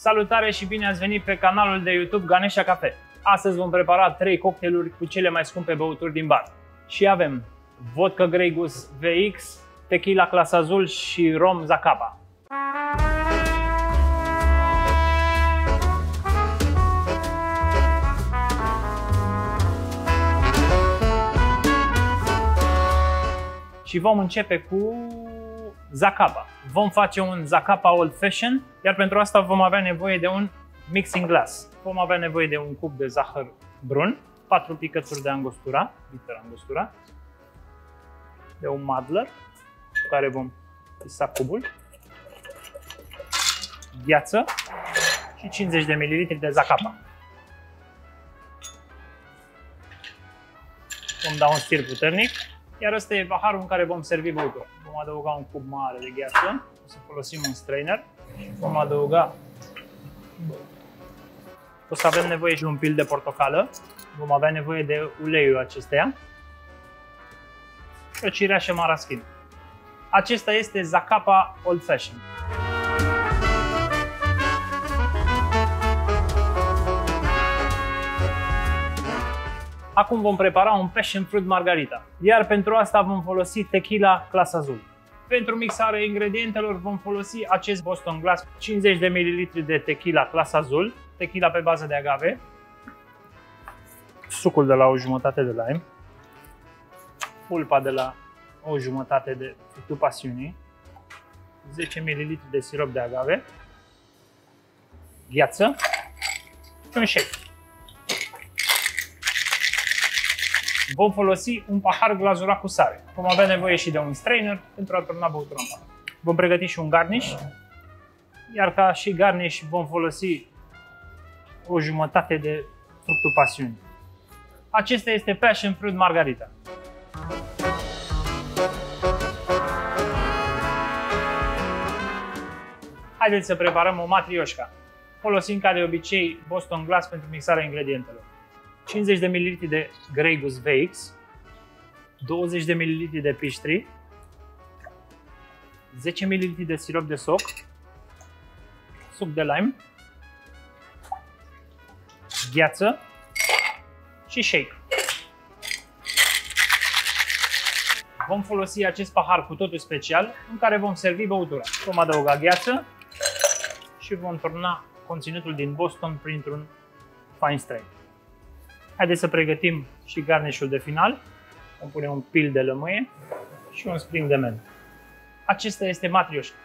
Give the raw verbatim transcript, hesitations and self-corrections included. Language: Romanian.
Salutare și bine ați venit pe canalul de YouTube Ganesha Cafe. Astăzi vom prepara trei cocktailuri cu cele mai scumpe băuturi din bar. Și avem vodka Grey Goose V X, tequila Class Azul și rom Zacapa. Și vom începe cu Zacapa. Vom face un Zacapa Old Fashion, iar pentru asta vom avea nevoie de un mixing glass. Vom avea nevoie de un cub de zahăr brun, patru picături de angostura, bitter angostura, de un muddler cu care vom pisa cubul, gheață și cincizeci de mililitri de Zacapa. Vom da un stir puternic. Iar ăsta e paharul în care vom servi băutura. Vom adăuga un cub mare de gheață, o să folosim un strainer. Vom adăuga, o să avem nevoie și un pil de portocală. Vom avea nevoie de uleiul acesteia și o cireașă maraschino. Acesta este Zacapa Old Fashion. Acum vom prepara un Passion Fruit Margarita, iar pentru asta vom folosi tequila Class Azul. Pentru mixarea ingredientelor vom folosi acest Boston Glass, cincizeci de mililitri de tequila Class Azul, tequila pe bază de agave, sucul de la o jumătate de lime, pulpa de la o jumătate de fructul pasiunii, zece mililitri de sirop de agave, gheață și un shake. Vom folosi un pahar glazurat cu sare. Vom avea nevoie și de un strainer pentru a turna băutura în pahar. Vom pregăti și un garnish, iar ca și garnish vom folosi o jumătate de fructul pasiunii. Acesta este Passion Fruit Margarita. Haideți să preparăm o matrioșca. Folosim ca de obicei Boston Glass pentru mixarea ingredientelor. cincizeci de mililitri de Grey Goose V X, douăzeci de mililitri de piștri, zece mililitri de sirop de soc, suc de lime, gheață și shake. Vom folosi acest pahar cu totul special în care vom servi băutura. Vom adăuga gheață și vom turna conținutul din Boston printr-un fine strain. Haideți să pregătim și garnișul de final. Vom pune un pil de lămâie și un spring de mentol. Acesta este matrioșca.